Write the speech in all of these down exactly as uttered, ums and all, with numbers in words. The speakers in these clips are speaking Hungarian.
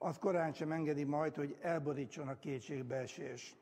az korán sem engedi majd, hogy elborítson a kétségbeesés.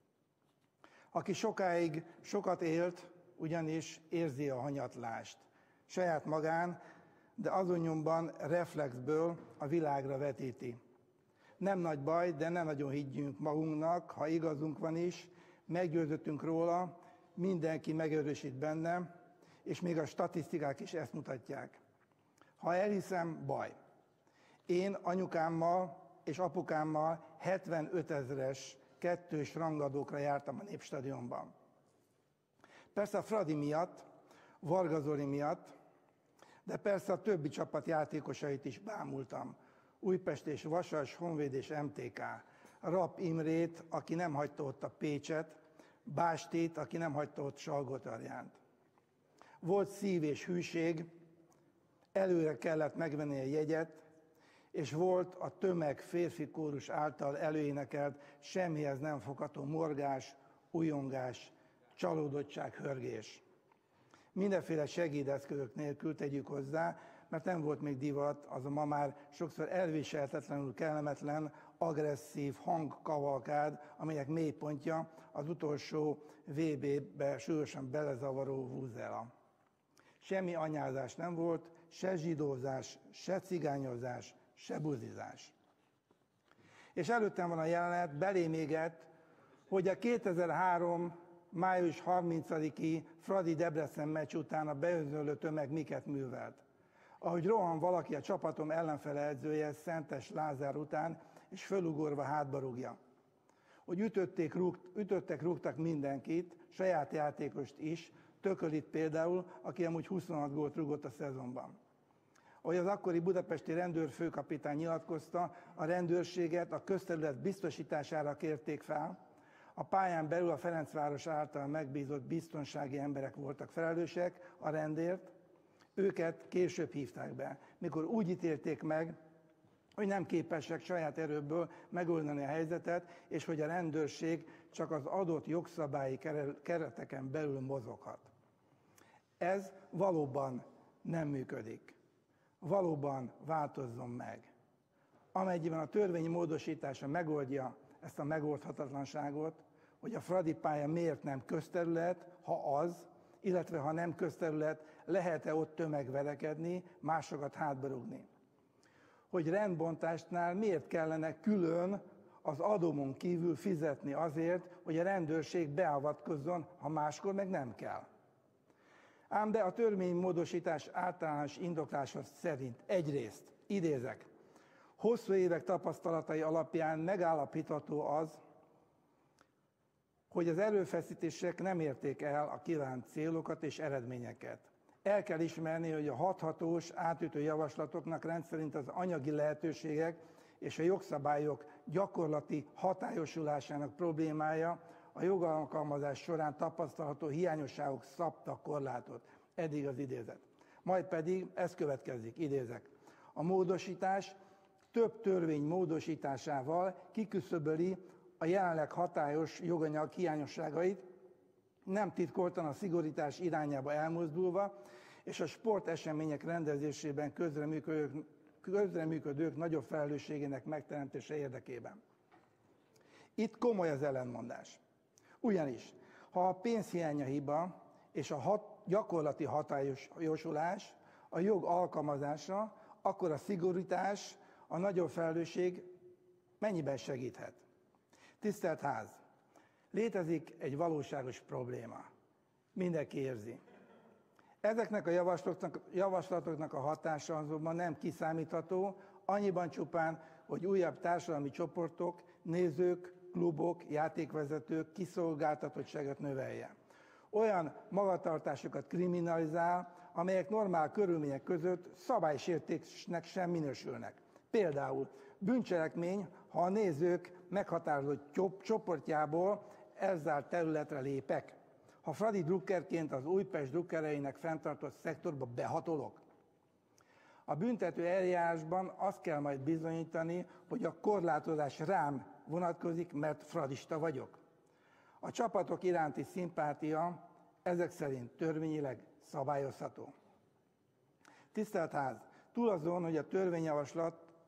Aki sokáig sokat élt, ugyanis érzi a hanyatlást. Saját magán, de azon nyomban reflexből a világra vetíti. Nem nagy baj, de ne nagyon higgyünk magunknak, ha igazunk van is, meggyőzöttünk róla, mindenki megerősít benne, és még a statisztikák is ezt mutatják. Ha elhiszem, baj. Én anyukámmal és apukámmal hetvenötezres kettős rangadókra jártam a Népstadionban. Persze a Fradi miatt, Varga Zoli miatt, de persze a többi csapat játékosait is bámultam. Újpest és Vasas, Honvéd és em té ká. Rapp Imrét, aki nem hagyta ott a Pécset, Bástét, aki nem hagyta ott Salgótarjánt. Volt szív és hűség, előre kellett megvenni a jegyet, és volt a tömeg férfi kórus által előénekelt, semmihez nem fogható morgás, ujjongás, csalódottság, hörgés. Mindenféle segédeszközök nélkül tegyük hozzá, mert nem volt még divat az a ma már sokszor elviselhetetlenül kellemetlen, agresszív hangkavalkád, amelyek mélypontja az utolsó vé bé-be súlyosan belezavaró vuvuzela. Semmi anyázás nem volt, se zsidózás, se cigányozás, se buzizás. És előttem van a jelenet, belém égett, hogy a kétezer-három május harmincadiki Fradi Debrecen meccs után a beözönlő tömeg miket művelt. Ahogy rohan valaki a csapatom ellenfele edzője Szentes Lázár után, és fölugorva hátba rúgja. Hogy ütötték, rúgt, ütöttek, rúgtak mindenkit, saját játékost is, Tökölit például, aki amúgy huszonhat gólt rúgott a szezonban. Ahogy az akkori budapesti rendőrfőkapitány nyilatkozta, a rendőrséget a közterület biztosítására kérték fel, a pályán belül a Ferencváros által megbízott biztonsági emberek voltak felelősek a rendért, őket később hívták be, mikor úgy ítélték meg, hogy nem képesek saját erőből megoldani a helyzetet, és hogy a rendőrség csak az adott jogszabályi kereteken belül mozoghat. Ez valóban nem működik. Valóban változzon meg. Amennyiben a törvény módosítása megoldja ezt a megoldhatatlanságot, hogy a Fradi pálya miért nem közterület, ha az, illetve ha nem közterület, lehet-e ott tömegverekedni, másokat hátba rúgni. Hogy rendbontásnál miért kellene külön az adómon kívül fizetni azért, hogy a rendőrség beavatkozzon, ha máskor meg nem kell. Ám de a törvénymódosítás általános indoklása szerint egyrészt, idézek, hosszú évek tapasztalatai alapján megállapítható az, hogy az erőfeszítések nem érték el a kívánt célokat és eredményeket. El kell ismerni, hogy a hathatós, átütő javaslatoknak rendszerint az anyagi lehetőségek és a jogszabályok gyakorlati hatályosulásának problémája a jogalkalmazás során tapasztalható hiányosságok szabtak korlátot. Eddig az idézet. Majd pedig ez következik, idézek. A módosítás több törvény módosításával kiküszöböli a jelenleg hatályos joganyag hiányosságait, nem titkoltan a szigorítás irányába elmozdulva, és a sportesemények rendezésében közreműködők, közreműködők nagyobb felelősségének megteremtése érdekében. Itt komoly az ellentmondás. Ugyanis, ha a pénzhiány a hiba, és a hat, gyakorlati hatályosulás a jog alkalmazása, akkor a szigorítás, a nagyobb felelősség mennyiben segíthet? Tisztelt Ház! Létezik egy valóságos probléma. Mindenki érzi. Ezeknek a javaslatoknak, javaslatoknak a hatása azonban nem kiszámítható, annyiban csupán, hogy újabb társadalmi csoportok, nézők, klubok, játékvezetők kiszolgáltatottságot növelje. Olyan magatartásokat kriminalizál, amelyek normál körülmények között szabálysértésnek sem minősülnek. Például bűncselekmény, ha a nézők meghatározott csoportjából elzárt területre lépek. Ha Fradi drukkerként az Újpest drukkereinek fenntartott szektorba behatolok. A büntető eljárásban azt kell majd bizonyítani, hogy a korlátozás rám vonatkozik, mert fradista vagyok. A csapatok iránti szimpátia ezek szerint törvényileg szabályozható. Tisztelt Ház! Túl azon, hogy a törvényjavaslat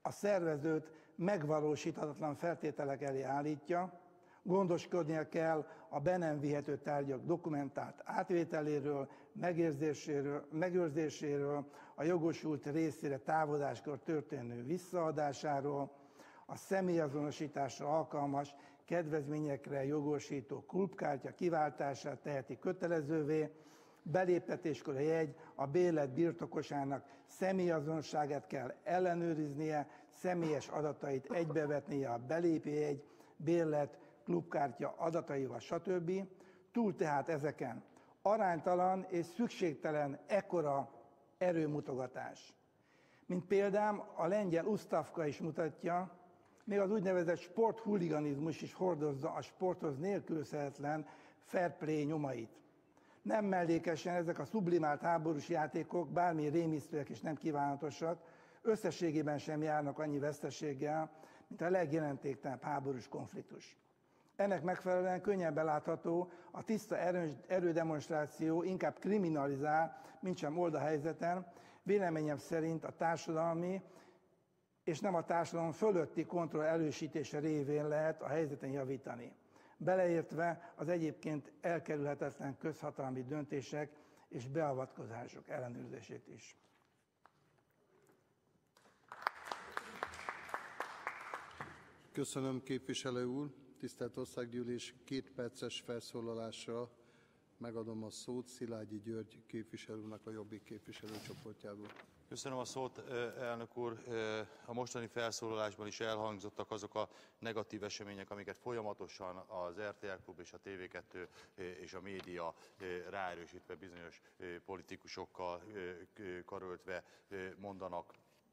a szervezőt megvalósíthatatlan feltételek elé állítja, gondoskodnia kell a be nem vihető tárgyak dokumentált átvételéről, megőrzéséről, megőrzéséről, a jogosult részére távozáskor történő visszaadásáról, a személyazonosításra alkalmas kedvezményekre jogosító klubkártya kiváltását teheti kötelezővé, beléptetéskor a jegy a bérlet birtokosának személyazonosságát kell ellenőriznie, személyes adatait egybevetnie a belépőjegy, bérlet, klubkártya adataival, stb. Túl tehát ezeken aránytalan és szükségtelen ekkora erőmutogatás. Mint példám, a lengyel Ustavka is mutatja, még az úgynevezett sporthuliganizmus is hordozza a sporthoz nélkülözhetetlen fair play nyomait. Nem mellékesen ezek a sublimált háborús játékok, bármi rémisztőek és nem kívánatosak, összességében sem járnak annyi veszteséggel, mint a legjelentéktelenebb háborús konfliktus. Ennek megfelelően könnyen belátható, a tiszta erő, erődemonstráció inkább kriminalizál, mint sem old a helyzeten, véleményem szerint a társadalmi és nem a társadalom fölötti kontroll erősítése révén lehet a helyzeten javítani, beleértve az egyébként elkerülhetetlen közhatalmi döntések és beavatkozások ellenőrzését is. Köszönöm, képviselő úr. Tisztelt Országgyűlés, két perces felszólalásra megadom a szót Szilágyi György képviselő úrnak a Jobbik képviselőcsoportjából. Köszönöm a szót, elnök úr. A mostani felszólalásban is elhangzottak azok a negatív események, amiket folyamatosan az er té el Klub és a té vé kettő és a média ráerősítve bizonyos politikusokkal karöltve mondanak.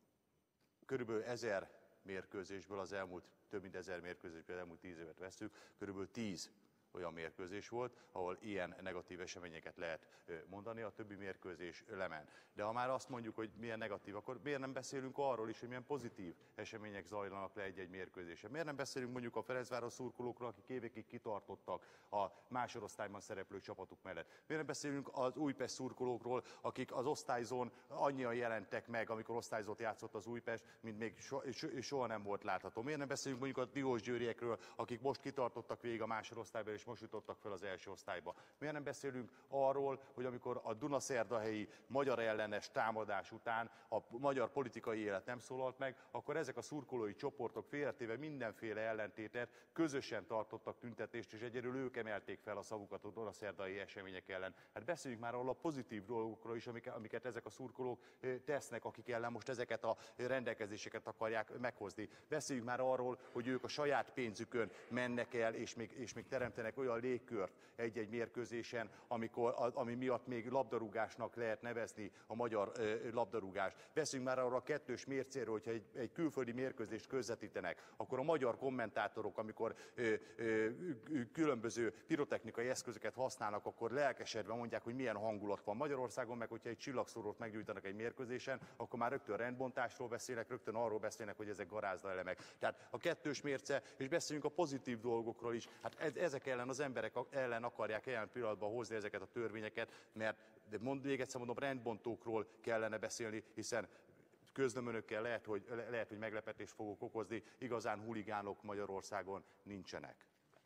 Körülbelül ezer mérkőzésből az elmúlt, több mint ezer mérkőzésből az elmúlt tíz évet vesszük, körülbelül tíz olyan mérkőzés volt, ahol ilyen negatív eseményeket lehet mondani, a többi mérkőzés lement. De ha már azt mondjuk, hogy milyen negatív, akkor miért nem beszélünk arról is, hogy milyen pozitív események zajlanak le egy-egy mérkőzésen? Miért nem beszélünk mondjuk a Ferencváros szurkolókról, akik évekig kitartottak a másorosztályban szereplő csapatuk mellett? Miért nem beszélünk az Újpest szurkolókról, akik az osztályzón annyian jelentek meg, amikor osztályzót játszott az Újpest, mint még so, so, soha nem volt látható? Miért nem beszélünk mondjuk a diósgyőriekről, akik most kitartottak végig a másorosztályban, és most jutottak fel az első osztályba? Miért nem beszélünk arról, hogy amikor a dunaszerdahelyi magyar ellenes támadás után a magyar politikai élet nem szólalt meg, akkor ezek a szurkolói csoportok félretéve mindenféle ellentétet közösen tartottak tüntetést, és egyedül ők emelték fel a szavukat a dunaszerdahelyi események ellen. Hát beszéljünk már arról a pozitív dolgokról is, amiket, amiket ezek a szurkolók tesznek, akik ellen most ezeket a rendelkezéseket akarják meghozni. Beszéljünk már arról, hogy ők a saját pénzükön mennek el, és még, és még teremtenek olyan légkört egy-egy mérkőzésen, amikor, ami miatt még labdarúgásnak lehet nevezni a magyar ö, labdarúgást. Beszéljünk már arra a kettős mércéről, hogyha egy, egy külföldi mérkőzést közvetítenek, akkor a magyar kommentátorok, amikor ö, ö, különböző pirotechnikai eszközöket használnak, akkor lelkesedve mondják, hogy milyen hangulat van. Magyarországon meg, hogyha egy csillagszórót meggyújtanak egy mérkőzésen, akkor már rögtön rendbontásról beszélnek, rögtön arról beszélnek, hogy ezek garázda elemek. Tehát a kettős mérce, és beszéljünk a pozitív dolgokról is. Hát ez, ezek ellen az emberek ellen akarják jelen pillanatban hozni ezeket a törvényeket, mert de mond, még egyszer mondom, rendbontókról kellene beszélni, hiszen közlöm önökkel, lehet, hogy, lehet, hogy meglepetést fogok okozni, igazán huligánok Magyarországon nincsenek.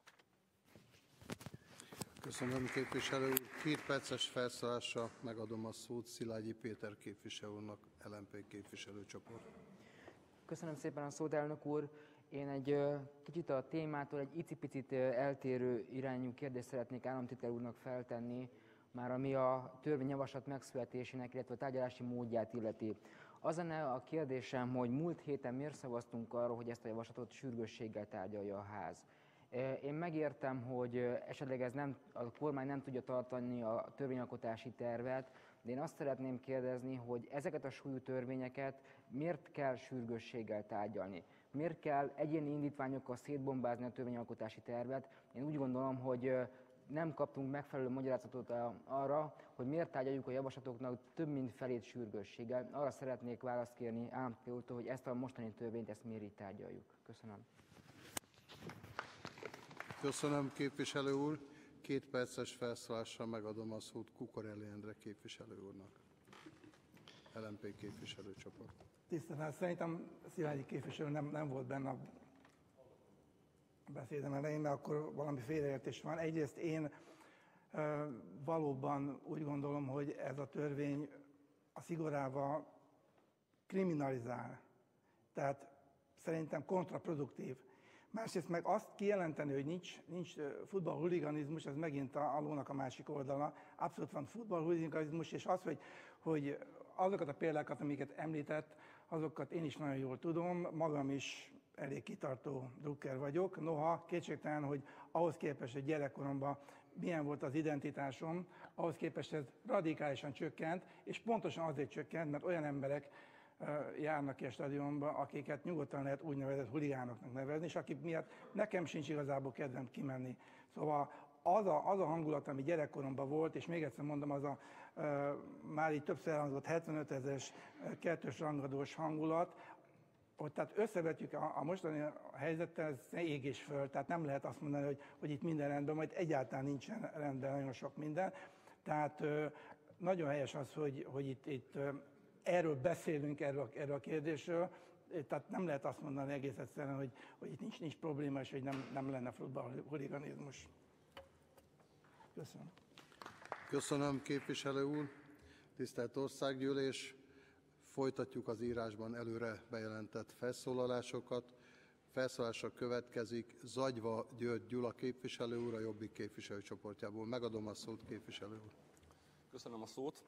Köszönöm, képviselő úr. Két perces felszólásra megadom a szót Szilágyi Péter képviselő úrnak, el em pé képviselőcsoport. Köszönöm szépen a szót, elnök úr. Én egy kicsit a témától egy icipicit eltérő irányú kérdést szeretnék államtitkár úrnak feltenni, már ami a törvényjavaslat megszületésének, illetve a tárgyalási módját illeti. Az lenne a kérdésem, hogy múlt héten miért szavaztunk arról, hogy ezt a javaslatot sürgősséggel tárgyalja a ház. Én megértem, hogy esetleg ez nem, a kormány nem tudja tartani a törvényalkotási tervet, de én azt szeretném kérdezni, hogy ezeket a súlyú törvényeket miért kell sürgősséggel tárgyalni? Miért kell egyéni indítványokkal szétbombázni a törvényalkotási tervet? Én úgy gondolom, hogy nem kaptunk megfelelő magyarázatot arra, hogy miért tárgyaljuk a javaslatoknak több mint felét sürgősséggel. Arra szeretnék választ kérni államtitkár úrtól, hogy ezt a mostani törvényt ezt miért így tárgyaljuk. Köszönöm. Köszönöm, képviselő úr. Két perces felszólásra megadom a szót Kukorelli Endre képviselő úrnak, el em pé képviselőcsoport. Tisztelt, szerintem Szilágyi képviselő nem, nem volt benne a beszédem elején, mert akkor valami félreértés van. Egyrészt én e, valóban úgy gondolom, hogy ez a törvény a szigorával kriminalizál. Tehát szerintem kontraproduktív. Másrészt meg azt kijelenteni, hogy nincs, nincs futballhuliganizmus, ez megint a, a lónak a másik oldala. Abszolút van futballhuliganizmus, és az, hogy, hogy azokat a példákat, amiket említett, azokat én is nagyon jól tudom, magam is elég kitartó drukker vagyok. Noha kétségtelen, hogy ahhoz képest, hogy gyerekkoromban milyen volt az identitásom, ahhoz képest ez radikálisan csökkent, és pontosan azért csökkent, mert olyan emberek járnak ki a stadionba, akiket nyugodtan lehet úgynevezett huligánoknak nevezni, és akik miatt nekem sincs igazából kedvem kimenni. Szóval az a, az a hangulat, ami gyerekkoromban volt, és még egyszer mondom, az a e, már így többször elhangzott hetvenöt ezeres kettős rangadós hangulat, hogy tehát összevetjük a, a mostani helyzettel, ez ég és föl, tehát nem lehet azt mondani, hogy, hogy itt minden rendben, majd egyáltalán nincsen rendben nagyon sok minden. Tehát e, nagyon helyes az, hogy, hogy itt, itt erről beszélünk, erről, erről a kérdésről, tehát nem lehet azt mondani egész egyszerűen, hogy, hogy itt nincs, nincs probléma, és hogy nem, nem lenne futballhuliganizmus. Köszönöm. Köszönöm, képviselő úr. Tisztelt Országgyűlés, folytatjuk az írásban előre bejelentett felszólalásokat. Felszólalásra következik Zagyva György Gyula képviselő úr, a Jobbik képviselőcsoportjából. Megadom a szót, képviselő úr. Köszönöm a szót.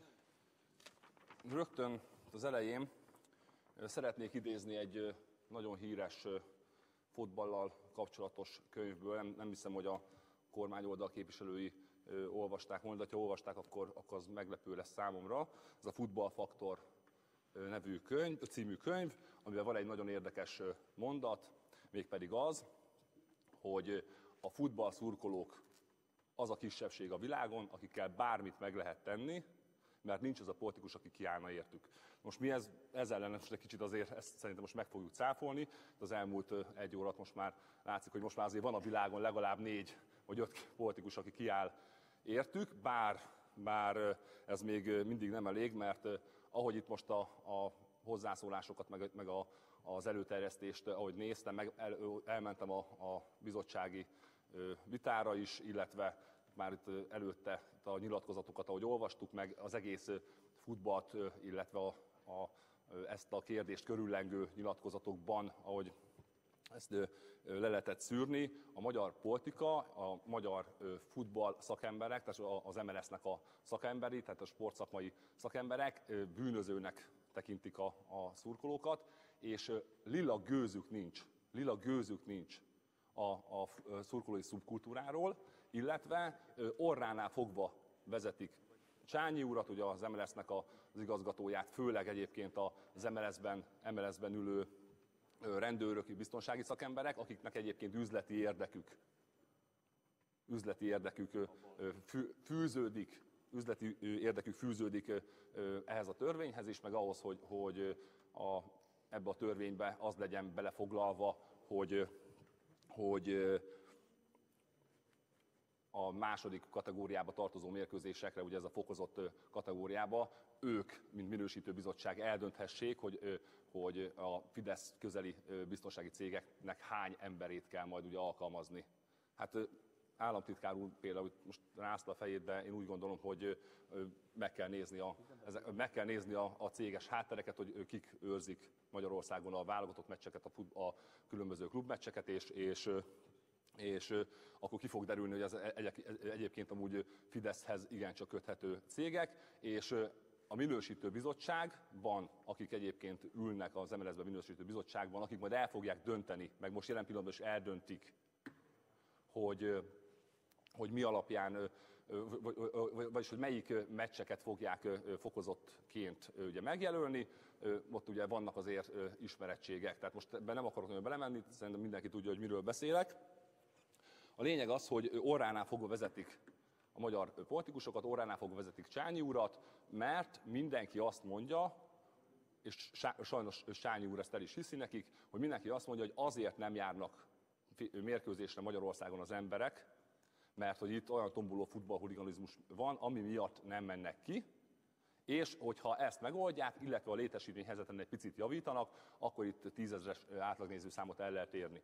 Rögtön az elején szeretnék idézni egy nagyon híres fotballal kapcsolatos könyvből. Nem, nem hiszem, hogy a kormányoldal képviselői olvasták volna, de ha olvasták, akkor, akkor az meglepő lesz számomra. Ez a Futballfaktor nevű könyv, című könyv, amiben van egy nagyon érdekes mondat, mégpedig az, hogy a futballszurkolók az a kisebbség a világon, akikkel bármit meg lehet tenni, mert nincs az a politikus, aki kiállna értük. Most mi ez, ezzel ellen most egy kicsit azért ezt szerintem most meg fogjuk cáfolni, de az elmúlt egy órat most már látszik, hogy most már azért van a világon legalább négy vagy öt politikus, aki kiáll értük, bár, bár ez még mindig nem elég, mert ahogy itt most a, a hozzászólásokat, meg, meg a, az előterjesztést, ahogy néztem, meg el, elmentem a, a bizottsági vitára is, illetve már itt előtte a nyilatkozatokat, ahogy olvastuk meg, az egész futballt, illetve a, a, ezt a kérdést körüllengő nyilatkozatokban, ahogy ezt le lehetett szűrni, a magyar politika, a magyar futball szakemberek, tehát az em el es-nek a szakemberi, tehát a sportszakmai szakemberek bűnözőnek tekintik a, a szurkolókat, és lila gőzük nincs, lila gőzük nincs a, a szurkolói szubkultúráról, illetve orránál fogva vezetik Csányi urat, ugye az em el es-nek az igazgatóját, főleg egyébként az em el es-ben, em el es-ben ülő rendőrök, biztonsági szakemberek, akiknek egyébként üzleti érdekük, üzleti érdekük fűződik, üzleti érdekük fűződik ehhez a törvényhez is, meg ahhoz, hogy, hogy a, ebbe a törvénybe az legyen belefoglalva, hogy, hogy a második kategóriába tartozó mérkőzésekre, ugye ez a fokozott kategóriába, ők, mint minősítő bizottság eldönthessék, hogy, hogy a Fidesz közeli biztonsági cégeknek hány emberét kell majd ugye alkalmazni. Hát államtitkár úr például most rázta a fejét, de én úgy gondolom, hogy meg kell nézni a, meg kell nézni a, a céges háttereket, hogy kik őrzik Magyarországon a válogatott meccseket, a, fut, a különböző klubmeccseket, és, és és akkor ki fog derülni, hogy ez egyébként amúgy Fideszhez igencsak köthető cégek, és a minősítő bizottságban, akik egyébként ülnek az em el es-ben minősítő bizottságban, akik majd el fogják dönteni, meg most jelen pillanatban is eldöntik, hogy, hogy mi alapján, vagyis hogy melyik meccseket fogják fokozottként ugye megjelölni, ott ugye vannak azért ismerettségek, tehát most ebben nem akarok nagyon belemenni, szerintem mindenki tudja, hogy miről beszélek. A lényeg az, hogy orránál fogva vezetik a magyar politikusokat, orránál fogva vezetik Csányi urat, mert mindenki azt mondja, és sajnos Csányi úr ezt el is hiszi nekik, hogy mindenki azt mondja, hogy azért nem járnak mérkőzésre Magyarországon az emberek, mert hogy itt olyan tomboló futballhuliganizmus van, ami miatt nem mennek ki, És hogyha ezt megoldják, illetve a létesítményhelyzeten egy picit javítanak, akkor itt tízezres átlagnéző számot el lehet érni.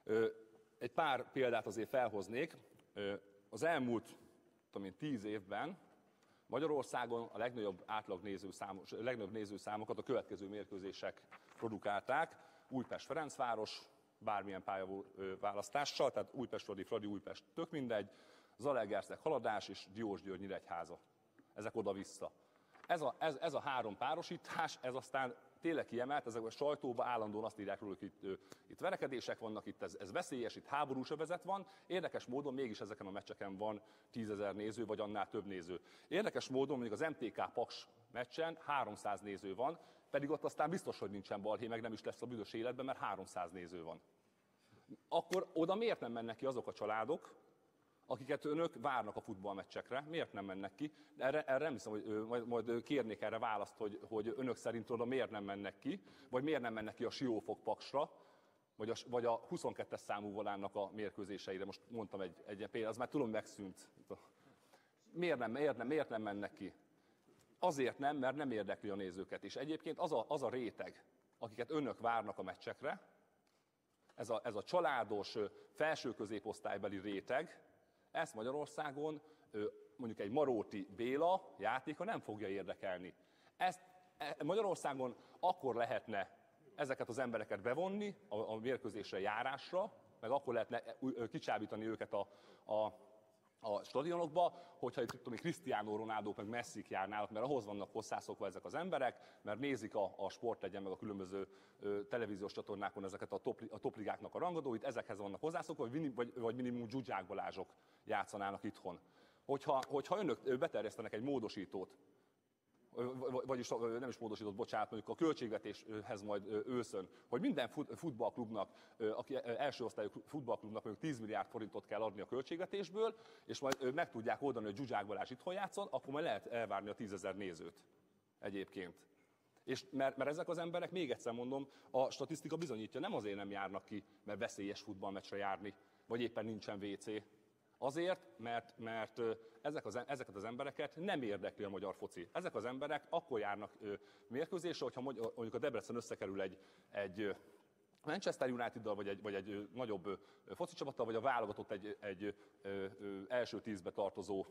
Egy pár példát azért felhoznék. Az elmúlt tudom én, tíz évben Magyarországon a legnagyobb átlagnézőszámos, legnagyobb nézőszámokat a következő mérkőzések produkálták. Újpest-Ferencváros, bármilyen pályaválasztással, tehát Újpest-Fradi, Fradi, Újpest, tök mindegy, Zalaegerszeg, Haladás és Diósgyőr, Nyíregyháza. Ezek oda-vissza. Ez a, ez, ez a három párosítás, ez aztán tényleg kiemelt, ezek a sajtóban állandóan azt írják róla, hogy itt, itt verekedések vannak, itt ez, ez veszélyes, itt háborús övezet van. Érdekes módon mégis ezeken a meccseken van tízezer néző, vagy annál több néző. Érdekes módon mondjuk az em té ká Paks meccsen háromszáz néző van, pedig ott aztán biztos, hogy nincsen balhé, meg nem is lesz a büdös életben, mert háromszáz néző van. Akkor oda miért nem mennek ki azok a családok, akiket önök várnak a futballmeccsekre, miért nem mennek ki? Erre, erre nem hiszem, hogy majd, majd kérnék erre választ, hogy, hogy önök szerint oda miért nem mennek ki, vagy miért nem mennek ki a Siófok Paksra, vagy a, vagy a huszonkettes számú volánnak a mérkőzéseire. Most mondtam egy, egy példát, az már tudom, megszűnt. Miért nem, miért, nem, miért nem mennek ki? Azért nem, mert nem érdekli a nézőket. És egyébként az a, az a réteg, akiket önök várnak a meccsekre, ez a, ez a családos, felső középosztálybeli réteg, ezt Magyarországon mondjuk egy Maróti Béla játéka nem fogja érdekelni. Ezt Magyarországon akkor lehetne ezeket az embereket bevonni a, a mérkőzésre járásra, meg akkor lehetne kicsábítani őket a, a, a stadionokba, hogyha itt tudom, Cristiano Ronaldo meg Messik járnának, mert ahhoz vannak hozzászokva ezek az emberek, mert nézik a, a Sportegyen meg a különböző ö, televíziós csatornákon ezeket a, top, a topligáknak a rangadóit, ezekhez vannak hozzászokva, vagy, vagy, vagy minimum Zsuzsák Balázsok játszanának itthon. Hogyha, hogyha önök beterjesztenek egy módosítót, vagyis nem is módosított, bocsánat, mondjuk a költségvetéshez majd őszön, hogy minden futballklubnak, aki első osztályú futballklubnak mondjuk tíz milliárd forintot kell adni a költségvetésből, és majd meg tudják oldani, hogy Zsuzsák Balázs itthon játszon, akkor majd lehet elvárni a tízezer nézőt egyébként. És mert, mert ezek az emberek, még egyszer mondom, a statisztika bizonyítja, nem azért nem járnak ki, mert veszélyes futballmeccsre járni, vagy éppen nincsen vé cé. Azért, mert, mert ezek az, ezeket az embereket nem érdekli a magyar foci. Ezek az emberek akkor járnak mérkőzésre, hogyha mondjuk a Debrecen összekerül egy, egy Manchester United-dal, vagy egy, vagy egy nagyobb foci csapattal, vagy a válogatott egy, egy első tízbe tartozó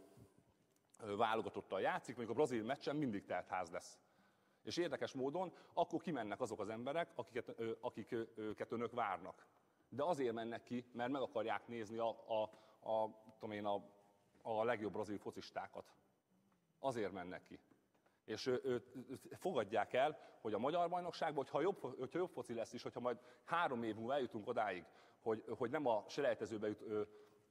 válogatottal játszik, mondjuk a brazil meccsen mindig telt ház lesz. És érdekes módon akkor kimennek azok az emberek, akiket, akiket önök várnak. De azért mennek ki, mert meg akarják nézni a, a A, tudom én, a, a legjobb brazil focistákat. Azért mennek ki. És ő, ő, fogadják el, hogy a magyar bajnokságban, hogyha jobb, hogyha jobb foci lesz is, hogyha majd három év múlva eljutunk odáig, hogy, hogy nem a selejtezőbe jut, ö,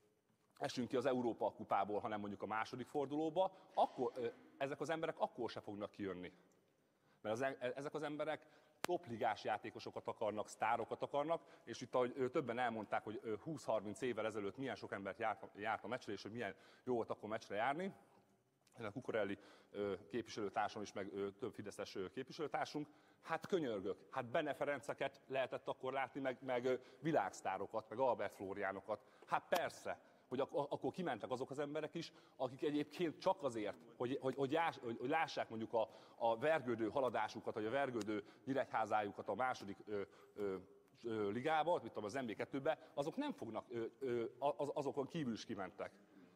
esünk ki az Európa kupából, hanem mondjuk a második fordulóba, akkor ö, ezek az emberek akkor se fognak kijönni. Mert az, ezek az emberek topligás játékosokat akarnak, sztárokat akarnak, és itt ahogy többen elmondták, hogy húsz-harminc évvel ezelőtt milyen sok embert járt, járt a meccsre, és hogy milyen jó volt akkor meccsre járni. A Kukorelli képviselőtársam is, meg több fideszes képviselőtársunk. Hát könyörgök, hát Bene Ferenceket lehetett akkor látni, meg, meg világsztárokat, meg Albert Flóriánokat. Hát persze, hogy ak- akkor kimentek azok az emberek is, akik egyébként csak azért, hogy, hogy, hogy, jás, hogy, hogy lássák mondjuk a, a vergődő haladásukat, vagy a vergődő Nyíregyházájukat a második ö, ö, ö, ligába, mit tudom, az em bé kettőbe, azok nem fognak, ö, ö, az, azokon kívül is kimentek.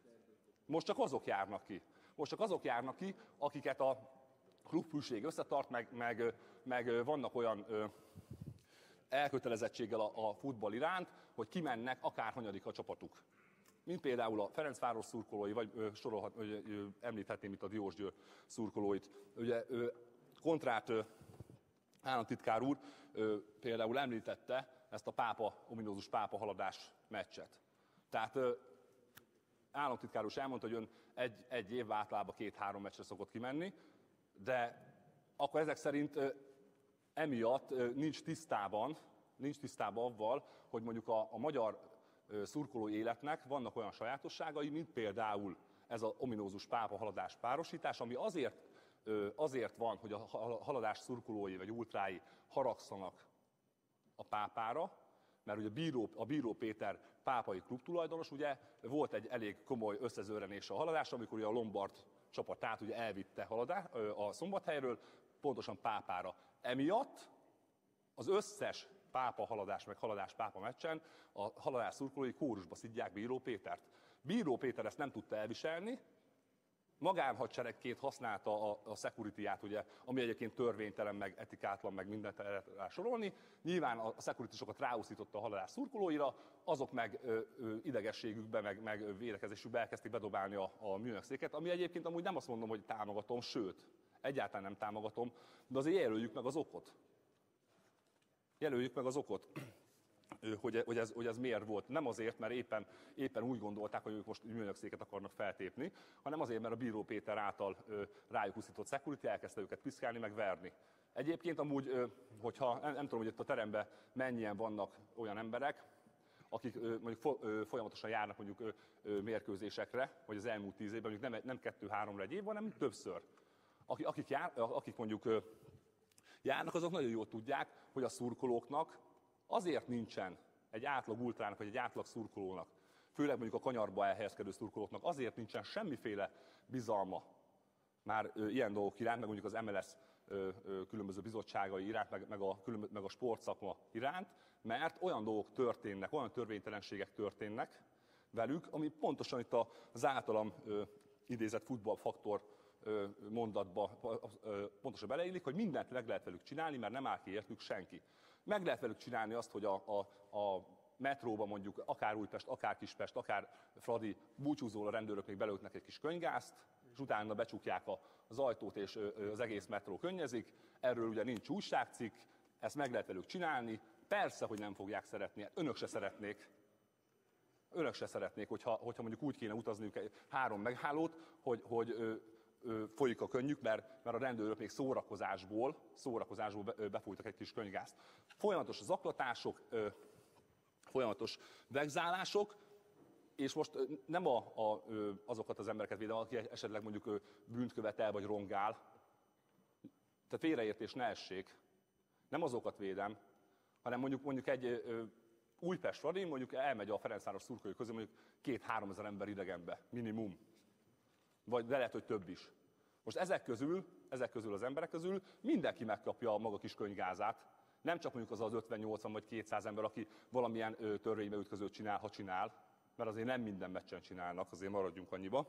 Most csak azok járnak ki. Most csak azok járnak ki, akiket a klubfűség összetart, meg, meg, meg vannak olyan ö, elkötelezettséggel a, a futball iránt, hogy kimennek akárhanyadik a csapatuk. Mint például a Ferencváros szurkolói, vagy ö, sorolhat, ö, ö, említhetném itt a Diósgyőr szurkolóit. Ugye ö, Kontrát ö, államtitkár úr ö, például említette ezt a pápa, ominózus pápa haladás meccset. Tehát ö, államtitkár úr is elmondta, hogy ön egy, egy évben általában két-három meccsre szokott kimenni, de akkor ezek szerint ö, emiatt ö, nincs tisztában, nincs tisztában avval, hogy mondjuk a, a magyar szurkolói életnek vannak olyan sajátosságai, mint például ez az ominózus pápa haladás párosítás, ami azért, azért van, hogy a haladás szurkolói vagy ultrái haragszanak a pápára, mert ugye a Bíró, a Bíró Péter pápai klubtulajdonos, ugye volt egy elég komoly összezőrenése a haladásra, amikor ugye a Lombard csapatát ugye elvitte haladá, a Szombathelyről, pontosan Pápára. Emiatt az összes Pápa haladás, meg haladás Pápa meccsen a haladás szurkolói kórusba szidják Bíró Pétert. Bíró Péter ezt nem tudta elviselni, magánhadseregként használta a, a security-ját, ugye, ami egyébként törvénytelen, meg etikátlan, meg mindent lehet rá sorolni. Nyilván a security-sokat ráúszította a haladás szurkolóira, azok meg ö, ö, idegességükbe, meg, meg védekezésükbe elkezdték bedobálni a, a műanyagszéket, ami egyébként amúgy nem azt mondom, hogy támogatom, sőt, egyáltalán nem támogatom, de azért jelöljük meg az okot. Jelöljük meg az okot. Hogy, hogy, ez, hogy ez miért volt. Nem azért, mert éppen, éppen úgy gondolták, hogy ők most műanyagszéket akarnak feltépni, hanem azért, mert a Bíró Péter által ö, rájuk úszított security elkezdte őket piszkálni, meg verni. Egyébként amúgy, ö, hogyha nem, nem tudom, hogy itt a teremben mennyien vannak olyan emberek, akik ö, mondjuk fo, ö, folyamatosan járnak mondjuk ö, ö, mérkőzésekre, vagy az elmúlt tíz évben, mondjuk nem, nem kettő-háromra egy év, hanem többször. Akik, akik, jár, akik mondjuk ö, járnak, azok nagyon jól tudják, hogy a szurkolóknak azért nincsen egy átlag ultrának, vagy egy átlag szurkolónak, főleg mondjuk a kanyarba elhelyezkedő szurkolóknak, azért nincsen semmiféle bizalma már ö, ilyen dolgok iránt, meg mondjuk az em el es ö, ö, különböző bizottságai iránt, meg, meg, a, különböző, meg a sportszakma iránt, mert olyan dolgok történnek, olyan törvénytelenségek történnek velük, ami pontosan itt az általam ö, idézett futballfaktor ö, mondatba ö, pontosan beleillik, hogy mindent meg lehet velük csinálni, mert nem áll ki értük senki. Meg lehet velük csinálni azt, hogy a, a, a metróban mondjuk akár Újpest, akár Kispest, akár Fradi búcsúzól a rendőrök még belőtnek egy kis könyvgázt, és utána becsukják az ajtót, és az egész metró könnyezik. Erről ugye nincs újságcikk, ezt meg lehet velük csinálni. Persze, hogy nem fogják szeretni, önök se szeretnék. Önök se szeretnék, hogyha, hogyha mondjuk úgy kéne utazniuk egy három meghálót, hogy, hogy ö, ö, folyik a könnyük, mert, mert a rendőrök még szórakozásból, szórakozásból be, befújtak egy kis könyvgázt. Folyamatos zaklatások, ö, folyamatos vegzálások, és most nem a, a, azokat az embereket védem, aki esetleg mondjuk bűnt követel vagy rongál. Tehát félreértés ne essék. Nem azokat védem, hanem mondjuk, mondjuk egy ö, Újpest Fradi, mondjuk elmegy a Ferencváros szurkolói közé mondjuk két-három ezer ember idegenbe, minimum. Vagy de lehet, hogy több is. Most ezek közül, ezek közül az emberek közül mindenki megkapja a maga kis könyvgázát. Nem csak mondjuk az az ötven-nyolcvan vagy kétszáz ember, aki valamilyen ö, törvénybe ütközőt csinál, ha csinál, mert azért nem minden meccsen csinálnak, azért maradjunk annyiba.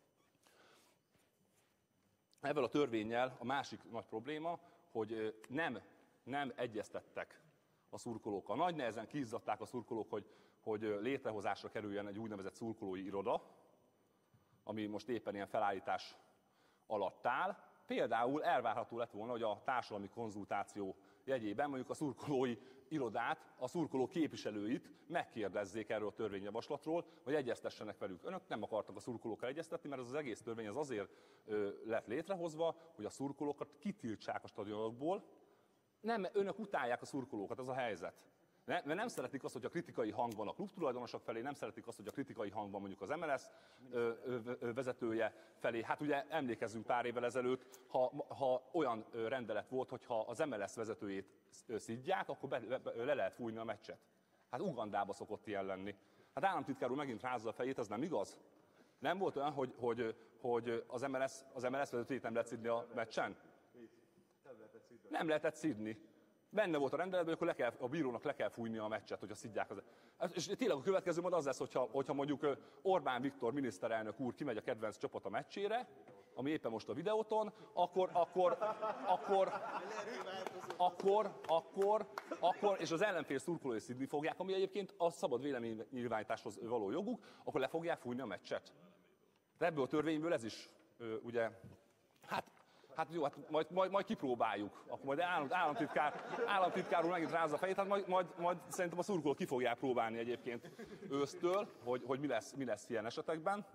Ezzel a törvénnyel a másik nagy probléma, hogy nem, nem egyeztettek a szurkolókkal. Nagy nehezen kiizzadták a szurkolók, hogy, hogy létrehozásra kerüljen egy úgynevezett szurkolói iroda, ami most éppen ilyen felállítás alatt áll. Például elvárható lett volna, hogy a társadalmi konzultáció jegyében mondjuk a szurkolói irodát, a szurkoló képviselőit megkérdezzék erről a törvényjavaslatról, hogy egyeztessenek velük. Önök nem akartak a szurkolókkal egyeztetni, mert ez az egész törvény az azért ö, lett létrehozva, hogy a szurkolókat kitiltsák a stadionokból. Nem, önök utálják a szurkolókat, ez a helyzet. Ne, mert nem szeretik azt, hogy a kritikai hang van a klubtulajdonosok felé, nem szeretik azt, hogy a kritikai hang van mondjuk az em el es ö, ö, ö, vezetője felé. Hát ugye emlékezzünk pár évvel ezelőtt, ha, ha olyan rendelet volt, hogy ha az em el es vezetőjét szidják, akkor be, be, le lehet fújni a meccset. Hát Ugandába szokott ilyen lenni. Hát államtitkár úr megint rázza a fejét, ez nem igaz? Nem volt olyan, hogy, hogy, hogy az em el es, az em el es vezetőjét nem lehet szidni a meccsen? Nem lehetett szidni. Benne volt a rendeletben, hogy akkor le kell, a bírónak le kell fújni a meccset, hogyha szidják az. És tényleg a következő mod az lesz, hogyha, hogyha mondjuk Orbán Viktor miniszterelnök úr kimegy a kedvenc csapat a meccsére, ami éppen most a videóton, akkor, akkor, akkor, akkor, akkor, akkor, és az ellenfél szurkolói szidni fogják, ami egyébként a szabad véleménynyilvánításhoz való joguk, akkor le fogják fújni a meccset. De ebből a törvényből ez is, ugye, hát, Hát jó, hát majd, majd, majd kipróbáljuk. Akkor majd állam, államtitkár, államtitkár úr megint rázza a fejét, hát majd, majd, majd szerintem a szurkolók ki fogják próbálni egyébként ősztől, hogy, hogy mi, lesz, mi lesz ilyen esetekben.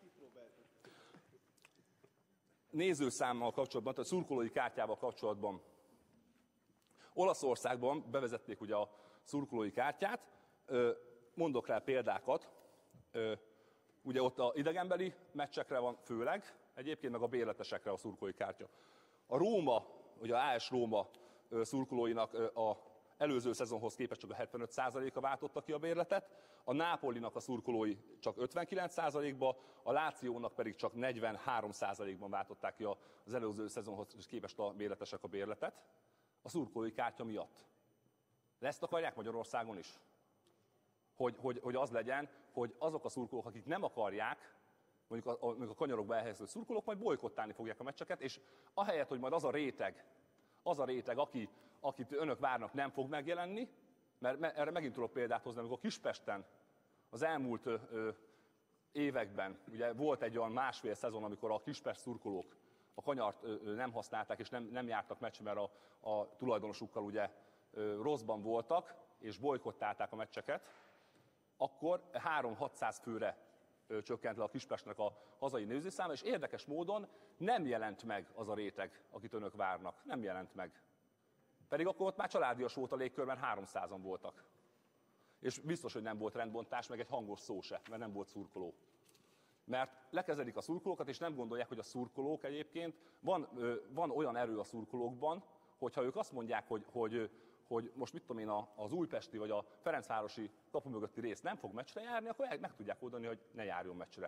Nézőszámmal kapcsolatban, tehát szurkolói kártyával kapcsolatban. Olaszországban bevezették ugye a szurkolói kártyát, mondok rá példákat, ugye ott a idegenbeli meccsekre van főleg, egyébként meg a bérletesekre a szurkolói kártya. A Róma, ugye a á es Róma szurkolóinak a előző szezonhoz képest csak a hetvenöt százaléka váltotta ki a bérletet, a Nápolinak a szurkolói csak ötvenkilenc százalékba, a Lációnak pedig csak negyvenhárom százalékban váltották ki az előző szezonhoz képest a bérletesek a bérletet, a szurkolói kártya miatt. De ezt akarják Magyarországon is? Hogy, hogy, hogy az legyen, hogy azok a szurkolók, akik nem akarják, mondjuk a, a, a kanyarokba elhelyező szurkolók, majd bolykottálni fogják a meccseket, és ahelyett, hogy majd az a réteg, az a réteg, aki, akit önök várnak, nem fog megjelenni, mert me, erre megint tudok példát hozni, amikor Kispesten az elmúlt ö, ö, években, ugye volt egy olyan másfél szezon, amikor a Kispest szurkolók a kanyart ö, ö, nem használták, és nem, nem jártak meccsre, mert a, a tulajdonosukkal ugye ö, rosszban voltak, és bolykottálták a meccseket, akkor háromszáz-hatszáz főre ö, csökkent le a Kispestnek a hazai nézőszáma, és érdekes módon nem jelent meg az a réteg, akit önök várnak. Nem jelent meg. Pedig akkor ott már családias volt a légkörben, háromszázan voltak. És biztos, hogy nem volt rendbontás, meg egy hangos szó se, mert nem volt szurkoló. Mert lekezedik a szurkolókat, és nem gondolják, hogy a szurkolók egyébként, van, ö, van olyan erő a szurkolókban, hogyha ők azt mondják, hogy, hogy hogy most mit tudom én, az újpesti vagy a ferencvárosi kapu mögötti rész nem fog meccsre járni, akkor meg, meg tudják oldani, hogy ne járjon meccsre.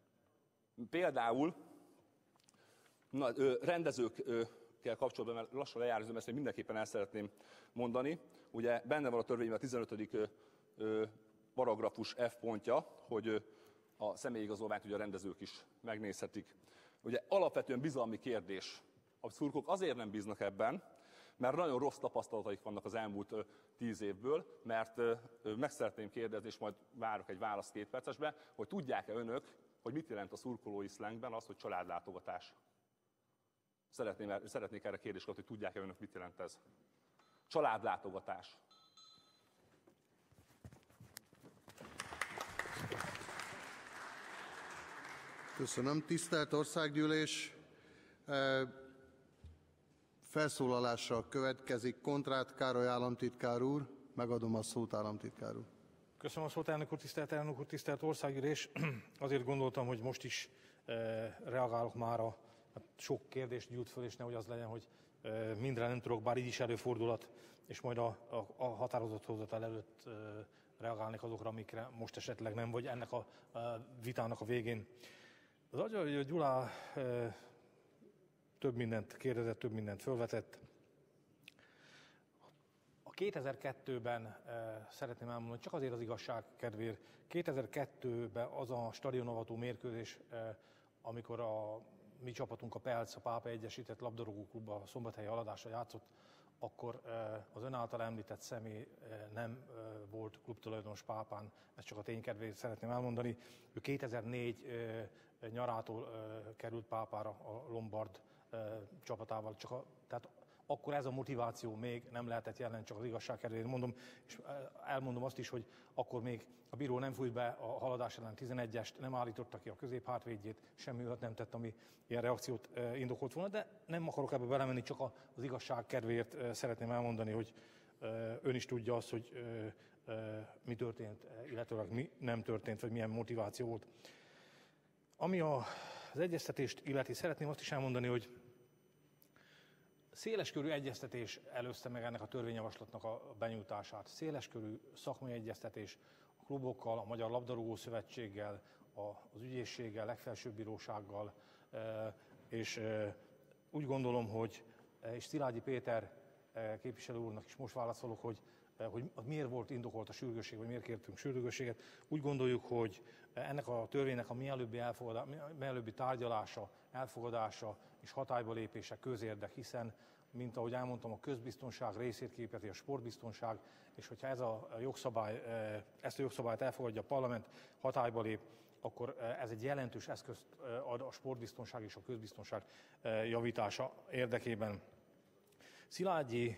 Például na, ö, rendezőkkel kapcsolatban, mert lassan lejárózom, ezt még mindenképpen el szeretném mondani. Ugye benne van a törvényben a tizenötödik ö, paragrafus F pontja, hogy ö, a személyigazolványt ugye a rendezők is megnézhetik. Ugye alapvetően bizalmi kérdés. A szurkolók azért nem bíznak ebben, mert nagyon rossz tapasztalataik vannak az elmúlt ö, tíz évből, mert ö, meg szeretném kérdezni, és majd várok egy választ két percesbe, hogy tudják-e önök, hogy mit jelent a szurkolói szlengben az, hogy családlátogatás? Szeretném, szeretnék erre kérdést kapni, hogy tudják-e önök, mit jelent ez? Családlátogatás. Köszönöm. Tisztelt Országgyűlés! Felszólalással következik Kontrát Károly államtitkár úr. Megadom a szót, államtitkár úr. Köszönöm a szót, elnök úr, tisztelt elnök úr, tisztelt Országgyűlés. Azért gondoltam, hogy most is eh, reagálok már a hát sok kérdést gyűjt föl, és nehogy az legyen, hogy eh, mindre nem tudok, bár így is előfordulhat, és majd a, a, a határozott hozatal előtt eh, reagálnék azokra, amikre most esetleg nem, vagy ennek a, a vitának a végén. Az Agyai Gyula eh, több mindent kérdezett, több mindent fölvetett. A kétezer-kettőben e, szeretném elmondani, csak azért az igazság kedvéért, kétezer-kettőben az a stadionavató mérkőzés, e, amikor a mi csapatunk, a Pelc, a Pápa Egyesített Labdarúgó Klub a szombathelyi Haladásra játszott, akkor e, az ön által említett személy e, nem e, volt klubtulajdonos Pápán, ezt csak a ténykedvéért szeretném elmondani. Ő kétezer-négy e, nyarától e, került Pápára a Lombard csapatával, csak a, tehát akkor ez a motiváció még nem lehetett jelen, csak az igazság kedvéért mondom, és elmondom azt is, hogy akkor még a bíró nem fújt be a Haladás ellen tizenegyest, nem állította ki a középhátvédjét, semmi olyat nem tett, ami ilyen reakciót indokolt volna, de nem akarok ebbe belemenni, csak az igazság kedvéért szeretném elmondani, hogy ön is tudja azt, hogy mi történt, illetőleg mi nem történt, vagy milyen motiváció volt. Ami a, az egyeztetést illeti, szeretném azt is elmondani, hogy széleskörű egyeztetés előzte meg ennek a törvényjavaslatnak a benyújtását. Széleskörű szakmai egyeztetés a klubokkal, a Magyar Labdarúgó Szövetséggel, az ügyészséggel, legfelsőbb bírósággal, és úgy gondolom, hogy, és Szilágyi Péter képviselő úrnak is most válaszolok, hogy, hogy miért volt indokolt a sürgősség, vagy miért kértünk sürgősséget. Úgy gondoljuk, hogy ennek a törvénynek a mielőbbi, mielőbbi tárgyalása, elfogadása és hatályba lépése közérdek, hiszen, mint ahogy elmondtam, a közbiztonság részét képezi a sportbiztonság, és hogyha ez a jogszabály, ezt a jogszabályt elfogadja a parlament, hatályba lép, akkor ez egy jelentős eszközt ad a sportbiztonság és a közbiztonság javítása érdekében. Szilágyi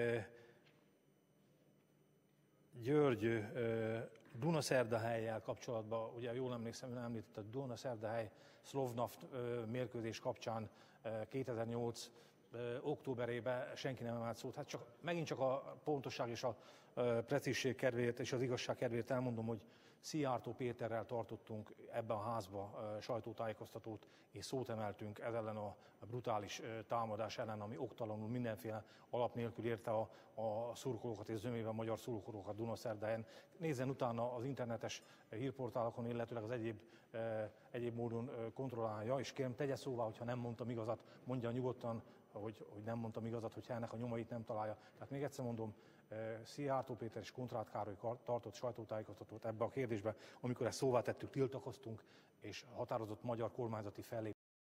György Dunaszerdahellyel kapcsolatban, ugye jól emlékszem, ön említette, a Dunaszerdahely Szlovnaft mérkőzés kapcsán kétezer-nyolc ö, októberében senki nem emelt szót. Hát csak, megint csak a pontosság és a ö, precízség kedvéért és az igazság kedvéért elmondom, hogy Szijjártó Péterrel tartottunk ebben a házban ö, sajtótájékoztatót, és szót emeltünk ez ellen a brutális ö, támadás ellen, ami oktalanul mindenféle alap nélkül érte a, a szurkolókat és zömében magyar szurkolókat Dunaszerdahelyen. Nézzen utána az internetes hírportálokon, illetőleg az egyéb, ö, egyéb módon ö, kontrollálja, és kérem, tegye szóvá, hogyha nem mondtam igazat, mondja nyugodtan, hogy, hogy nem mondtam igazat, hogyha ennek a nyomait nem találja. Tehát még egyszer mondom, Szijjártó Péter és Konrád Károly tartott sajtótájékoztatót ebbe a kérdésbe, amikor ezt szóvá tettük, tiltakoztunk, és határozott magyar kormányzati fellépés